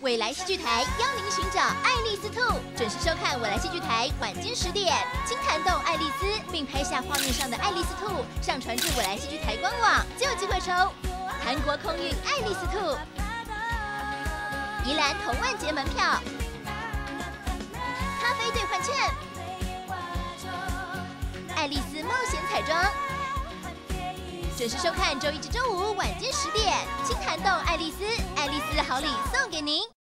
未来戏剧台邀您寻找爱丽丝兔，准时收看未来戏剧台晚间10点，轻弹动爱丽丝，并拍下画面上的爱丽丝兔，上传至未来戏剧台官网，就有机会抽韩国空运爱丽丝兔、宜兰童万节门票、咖啡兑换券、爱丽丝冒险彩妆。准时收看周一至周五晚间10点，轻弹动爱丽丝，爱丽丝好礼送给您。